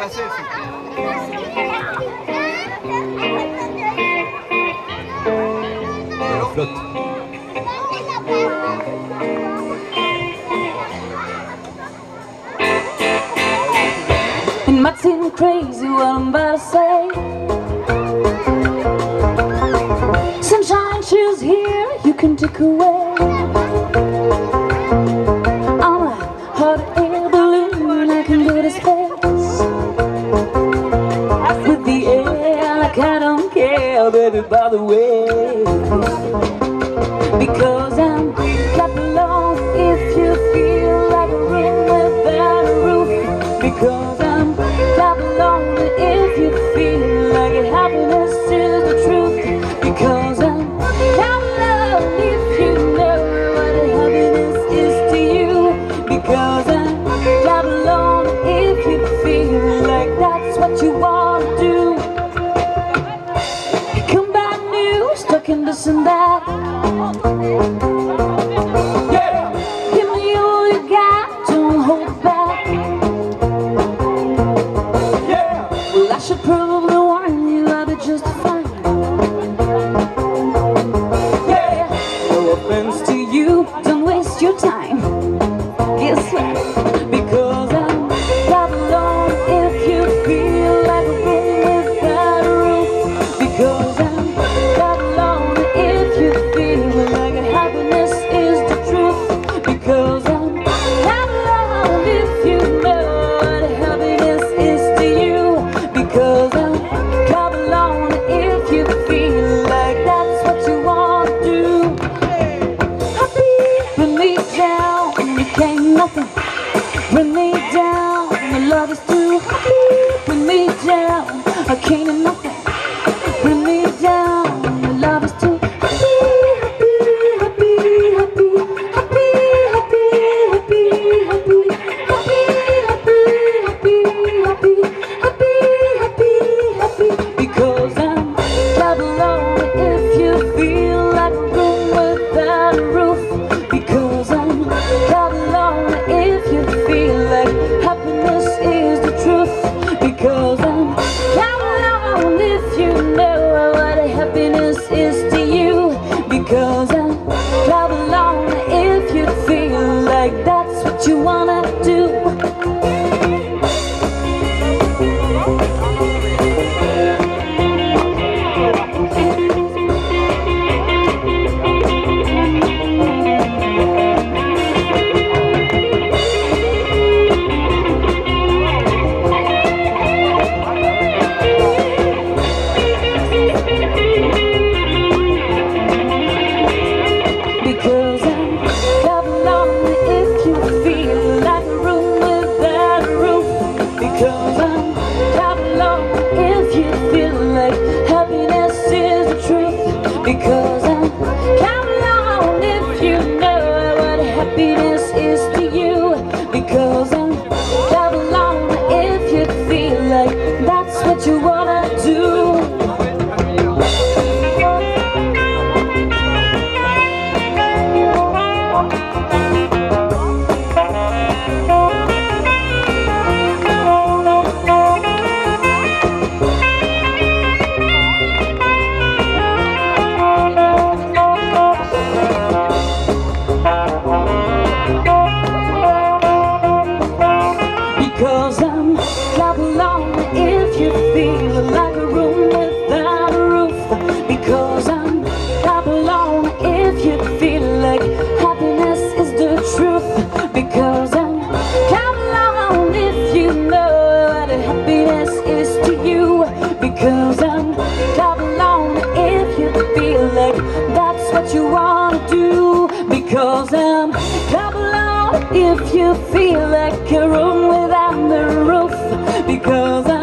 Flotte. It might seem crazy what I'm about to say. Sunshine, she's here, you can take away. I'm a hot air balloon, I can go to space with the air like I don't care, baby, by the way. Because I'm clap along if you feel like a room without a roof. Because I'm clap along if you feel like happiness is the truth. Because I'm clap along if you know what happiness is to you. Because I'm clap along if you feel like that's what you want to do. Come back new, stuck in this and that. Yeah. Give me all you got, don't hold back. Yeah. Well, I should probably warn you, I'll be just fine. Yeah. No offense to you, don't waste your time. Guess what? Because I'm clap along if you feel like a room without a roof. Because I'm clap along if you feel like happiness is the truth. Because I'm clap along if you know what happiness is to you. Because I'm clap along if you feel like that's what you want to do. Happy, bring me down, you can't nothing. Bring me down, my love is too happy. Bring me down, I can't nothing. Bring me down, my love is too happy. Happy, happy, happy, happy, happy, happy, happy, happy, happy, happy, happy, happy, happy. Because I'm clap along if you feel like a room without a roof. Because I'm clap along if you feel like happiness is the truth. Because I'm clap along if you know what happiness is to you. Because I'm clap along if you feel like that's what you wanna do. Because I'm clap along if you feel like a room without a roof. Because I'm clap along if you feel like happiness is the truth. Because I'm clap along if you know what happiness is to you. Because I'm clap along if you feel like that's what you wanna do. Because I'm clap along if you feel like a room without a roof. Because I'm clap along if you feel like happiness is the truth. Because I'm clap along if you know what happiness is to you. Because I'm clap along if you feel like that's what you want to do. Because I'm clap along if you feel like a room without a roof. Because